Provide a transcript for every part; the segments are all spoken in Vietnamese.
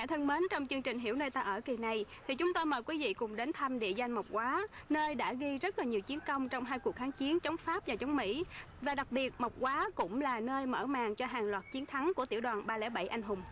giả thân mến, trong chương trình Hiểu Nơi Ta Ở kỳ này thì chúng tôi mời quý vị cùng đến thăm địa danh Mộc Hóa, nơi đã ghi rất là nhiều chiến công trong hai cuộc kháng chiến chống Pháp và chống Mỹ. Và đặc biệt Mộc Hóa cũng là nơi mở màn cho hàng loạt chiến thắng của tiểu đoàn 307 anh hùng.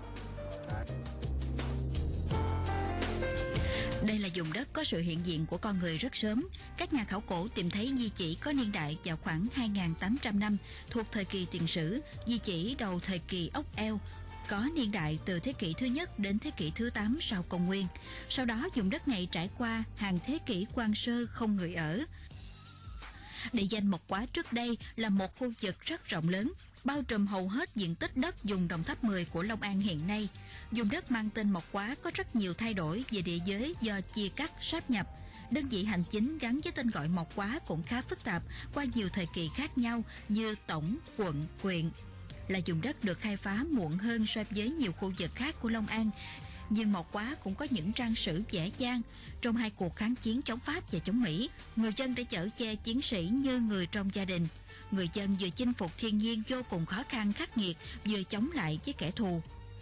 Đây là vùng đất có sự hiện diện của con người rất sớm. Các nhà khảo cổ tìm thấy di chỉ có niên đại vào khoảng 2.800 năm, thuộc thời kỳ tiền sử, di chỉ đầu thời kỳ ốc eo, có niên đại từ thế kỷ thứ nhất đến thế kỷ thứ 8 sau công nguyên. Sau đó vùng đất này trải qua hàng thế kỷ quan sơ không người ở. Địa danh Mộc Hóa trước đây là một khu vực rất rộng lớn, bao trùm hầu hết diện tích đất vùng Đồng Tháp 10 của Long An hiện nay. Vùng đất mang tên Mộc Hóa có rất nhiều thay đổi về địa giới do chia cắt, sáp nhập. Đơn vị hành chính gắn với tên gọi Mộc Hóa cũng khá phức tạp qua nhiều thời kỳ khác nhau như tổng, quận, huyện. Là vùng đất được khai phá muộn hơn so với nhiều khu vực khác của Long An, nhưng Mộc Hóa cũng có những trang sử vẻ vang. Trong hai cuộc kháng chiến chống Pháp và chống Mỹ, người dân đã chở che chiến sĩ như người trong gia đình. Người dân vừa chinh phục thiên nhiên vô cùng khó khăn khắc nghiệt, vừa chống lại với kẻ thù.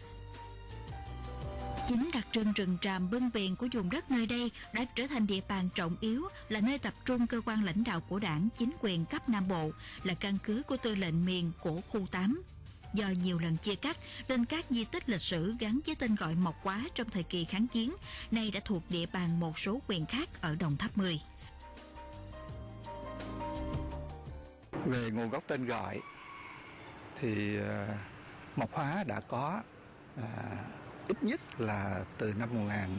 Chính đặc trưng rừng tràm bưng bền của vùng đất nơi đây đã trở thành địa bàn trọng yếu, là nơi tập trung cơ quan lãnh đạo của Đảng, chính quyền cấp Nam Bộ, là căn cứ của tư lệnh miền của khu 8. Do nhiều lần chia cắt nên các di tích lịch sử gắn với tên gọi Mộc Hóa trong thời kỳ kháng chiến nay đã thuộc địa bàn một số huyện khác ở Đồng Tháp 10. Về nguồn gốc tên gọi thì Mộc Hóa đã có ít nhất là từ năm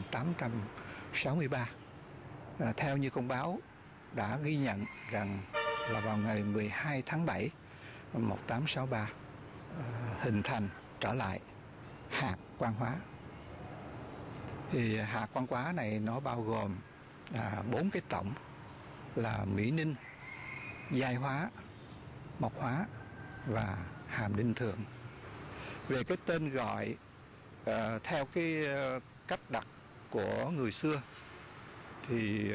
1863. Theo như công báo đã ghi nhận rằng là vào ngày 12 tháng 7 năm 1863 hình thành trở lại hạt Quan Hóa. Thì hạt Quan Hóa này nó bao gồm 4 cái tổng là Mỹ Ninh, Giai Hóa, Mộc Hóa và Hàm Đinh Thượng. Về cái tên gọi theo cái cách đặt của người xưa thì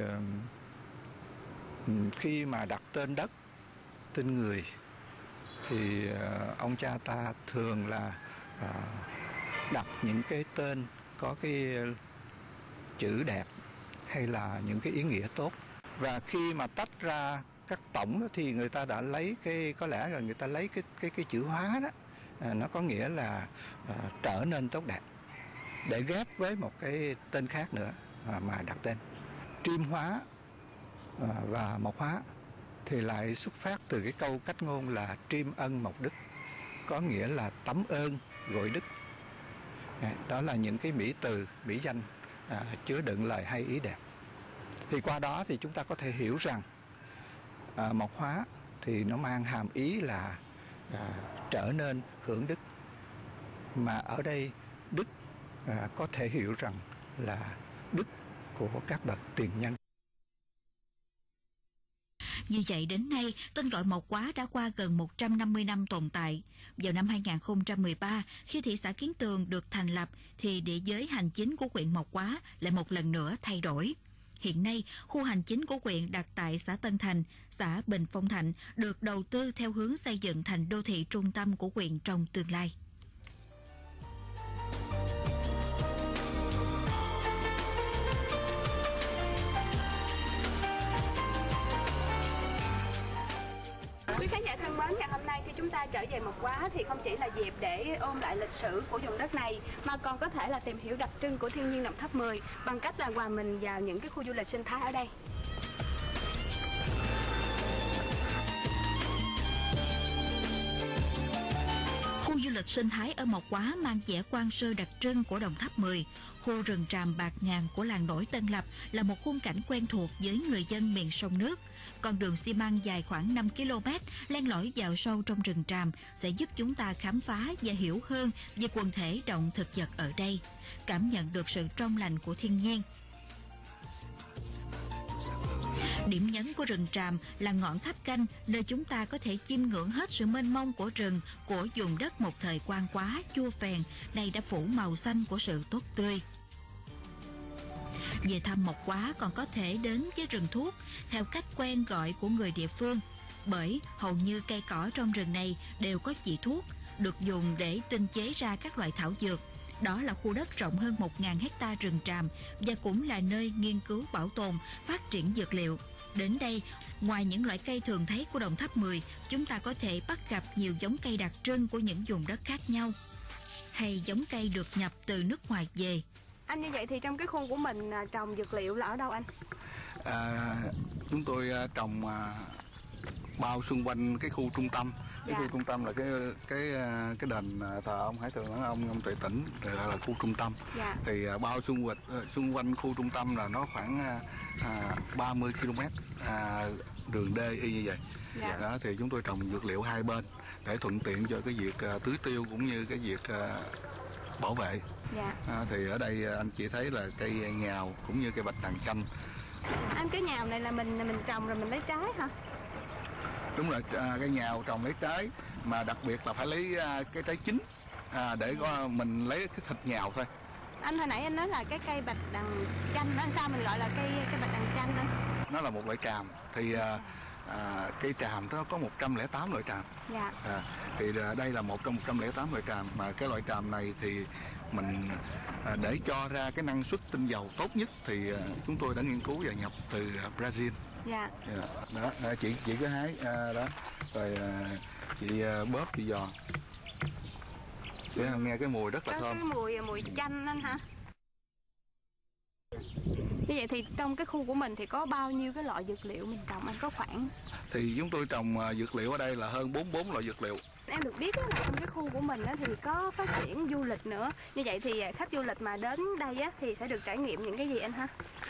khi mà đặt tên đất, tên người thì ông cha ta thường là đặt những cái tên có cái chữ đẹp hay là những cái ý nghĩa tốt. Và khi mà tách ra các tổng thì người ta đã lấy có lẽ là người ta lấy cái chữ Hóa đó, nó có nghĩa là trở nên tốt đẹp, để ghép với một cái tên khác nữa mà đặt tên. Triêm Hóa và Mộc Hóa thì lại xuất phát từ cái câu cách ngôn là triêm ân mộc đức, có nghĩa là tấm ơn gọi đức. Đó là những cái mỹ từ, mỹ danh chứa đựng lời hay ý đẹp. Thì qua đó thì chúng ta có thể hiểu rằng Mộc Hóa thì nó mang hàm ý là trở nên hưởng đức, mà ở đây đức có thể hiểu rằng là đức của các bậc tiền nhân. Như vậy đến nay, tên gọi Mộc Hóa đã qua gần 150 năm tồn tại. Vào năm 2013, khi thị xã Kiến Tường được thành lập, thì địa giới hành chính của huyện Mộc Hóa lại một lần nữa thay đổi. Hiện nay, khu hành chính của huyện đặt tại xã Tân Thành, xã Bình Phong Thạnh, được đầu tư theo hướng xây dựng thành đô thị trung tâm của huyện trong tương lai. Quý khán giả thân mến, ngày hôm nay khi chúng ta trở về Mộc Hóa thì không chỉ là dịp để ôn lại lịch sử của vùng đất này, mà còn có thể là tìm hiểu đặc trưng của thiên nhiên Đồng Tháp 10 bằng cách là hòa mình vào những cái khu du lịch sinh thái ở đây. Khu du lịch sinh thái ở Mộc Hóa mang vẻ quan sơ đặc trưng của Đồng Tháp 10. Khu rừng tràm bạt ngàn của làng nổi Tân Lập là một khung cảnh quen thuộc với người dân miền sông nước. Con đường xi măng dài khoảng 5 km len lỏi vào sâu trong rừng tràm sẽ giúp chúng ta khám phá và hiểu hơn về quần thể động thực vật ở đây, cảm nhận được sự trong lành của thiên nhiên. Điểm nhấn của rừng tràm là ngọn tháp canh, nơi chúng ta có thể chiêm ngưỡng hết sự mênh mông của rừng, của vùng đất một thời quan quá, chua phèn, nay đã phủ màu xanh của sự tốt tươi. Về thăm Mộc Hóa còn có thể đến với rừng thuốc, theo cách quen gọi của người địa phương, bởi hầu như cây cỏ trong rừng này đều có vị thuốc, được dùng để tinh chế ra các loại thảo dược. Đó là khu đất rộng hơn 1.000 hecta rừng tràm và cũng là nơi nghiên cứu bảo tồn, phát triển dược liệu. Đến đây, ngoài những loại cây thường thấy của Đồng Tháp 10, chúng ta có thể bắt gặp nhiều giống cây đặc trưng của những vùng đất khác nhau, hay giống cây được nhập từ nước ngoài về. Anh, như vậy thì trong cái khu của mình trồng dược liệu là ở đâu anh? Chúng tôi trồng bao xung quanh cái khu trung tâm. Cái khu trung tâm là cái đền thờ ông Hải Thượng ông Tuệ Tĩnh, là khu trung tâm. Thì bao xung quanh khu trung tâm là nó khoảng 30 km đường đê y như vậy. Đó thì chúng tôi trồng dược liệu hai bên để thuận tiện cho cái việc tưới tiêu cũng như cái việc bảo vệ. Thì ở đây anh chị thấy là cây nhào cũng như cây bạch đàn chanh. Anh, cái nhào này là mình trồng rồi mình lấy trái hả? Đúng rồi, cây nhào trồng lấy trái, mà đặc biệt là phải lấy cái trái chín để mình lấy cái thịt nhào thôi. Anh, hồi nãy anh nói là cái cây bạch đàn chanh đó, sao mình gọi là cây bạch đàn chanh anh? Nó là một loại tràm, thì cây tràm nó có 108 loại tràm. Thì đây là một trong 108 loại tràm, mà cái loại tràm này thì mình để cho ra cái năng suất tinh dầu tốt nhất thì chúng tôi đã nghiên cứu và nhập từ Brazil. Đó, chị cứ hái đó, rồi chị bóp chị giò, chị nghe cái mùi rất là thơm. Cái mùi chanh anh hả? Như vậy thì trong cái khu của mình thì có bao nhiêu cái loại dược liệu mình trồng anh, có khoảng? Thì chúng tôi trồng dược liệu ở đây là hơn 44 loại dược liệu. Em được biết là trong cái khu của mình thì có phát triển du lịch nữa. Như vậy thì khách du lịch mà đến đây thì sẽ được trải nghiệm những cái gì anh ha?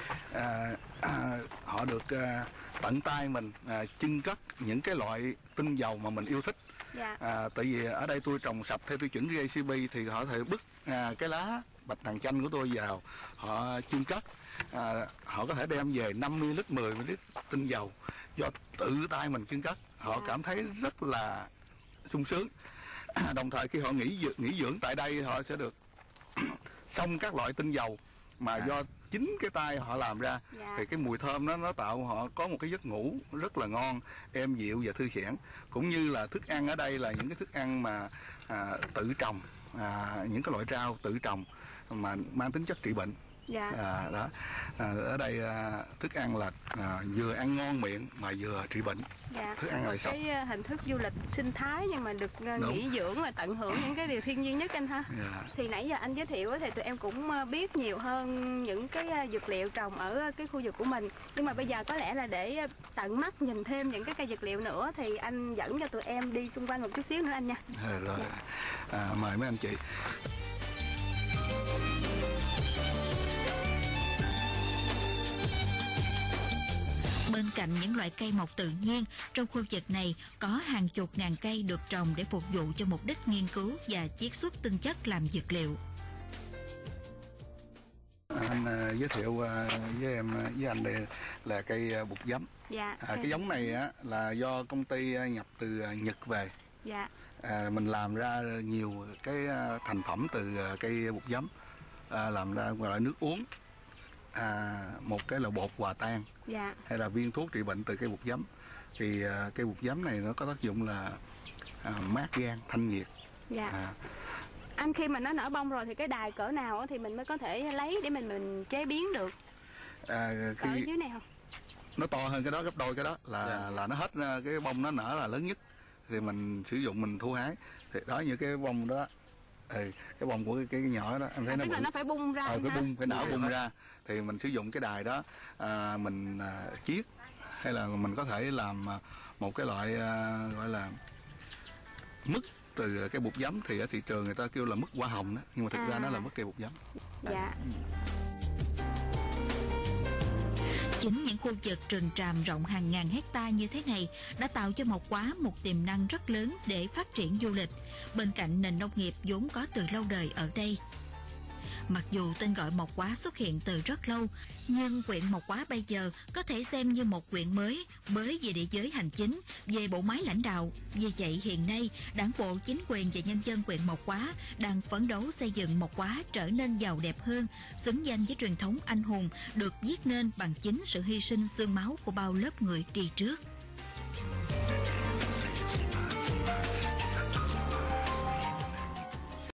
Họ được tận tay mình chưng cất những cái loại tinh dầu mà mình yêu thích. Tại vì ở đây tôi trồng sạch theo tiêu chuẩn GACP, thì họ thể bứt cái lá bạch đàn chanh của tôi vào, họ chưng cất, họ có thể đem về 50 lít, 10 lít tinh dầu do tự tay mình chưng cất. Họ cảm thấy rất là sung sướng. Đồng thời khi họ nghỉ dưỡng tại đây, họ sẽ được xông các loại tinh dầu mà do chính cái tay họ làm ra. Thì cái mùi thơm nó tạo họ có một cái giấc ngủ rất là ngon, êm dịu và thư giãn. Cũng như là thức ăn ở đây là những cái thức ăn mà tự trồng, những cái loại rau tự trồng mà mang tính chất trị bệnh. Đó. Ở đây thức ăn là vừa ăn ngon miệng mà vừa trị bệnh. Thức ăn là sạch. Cái hình thức du lịch sinh thái nhưng mà được nghỉ dưỡng là tận hưởng những cái điều thiên nhiên nhất anh ha. Thì nãy giờ anh giới thiệu thì tụi em cũng biết nhiều hơn những cái dược liệu trồng ở cái khu vực của mình. Nhưng mà bây giờ có lẽ là để tận mắt nhìn thêm những cái cây dược liệu nữa thì anh dẫn cho tụi em đi xung quanh một chút xíu nữa anh nha. Rồi. Mời mấy anh chị. Bên cạnh những loại cây mọc tự nhiên, trong khu vực này có hàng chục ngàn cây được trồng để phục vụ cho mục đích nghiên cứu và chiết xuất tinh chất làm dược liệu. Anh giới thiệu với em với anh đây là cây bụt giấm. Cái giống này là do công ty nhập từ Nhật về. Mình làm ra nhiều cái thành phẩm từ cây bụt giấm, làm ra gọi là nước uống, một cái là bột hòa tan, hay là viên thuốc trị bệnh từ cây bụt giấm. Thì cây bụt giấm này nó có tác dụng là mát gan, thanh nhiệt. Anh, khi mà nó nở bông rồi thì cái đài cỡ nào thì mình mới có thể lấy để mình chế biến được? Cỡ dưới này không? Nó to hơn cái đó, gấp đôi cái đó là nó hết cái bông nó nở là lớn nhất thì mình sử dụng, mình thu hái. Thì đó, như cái bông đó, cái bông của cái nhỏ đó em thấy tức là nó phải bung ra, phải nở bung ra thì mình sử dụng cái đài đó, mình chiết, hay là mình có thể làm một cái loại gọi là mứt từ cây bụt giấm. Thì ở thị trường người ta kêu là mứt hoa hồng đó, nhưng mà thực ra nó là mứt cây bụt giấm. Chính những khu vực rừng tràm rộng hàng ngàn hecta như thế này đã tạo cho Mộc Quá một tiềm năng rất lớn để phát triển du lịch, bên cạnh nền nông nghiệp vốn có từ lâu đời ở đây. Mặc dù tên gọi Mộc Quá xuất hiện từ rất lâu, nhưng huyện Mộc Quá bây giờ có thể xem như một huyện mới với về địa giới hành chính, về bộ máy lãnh đạo. Vì vậy hiện nay, Đảng bộ, chính quyền và nhân dân huyện Mộc Quá đang phấn đấu xây dựng Mộc Quá trở nên giàu đẹp hơn, xứng danh với truyền thống anh hùng được viết nên bằng chính sự hy sinh xương máu của bao lớp người đi trước.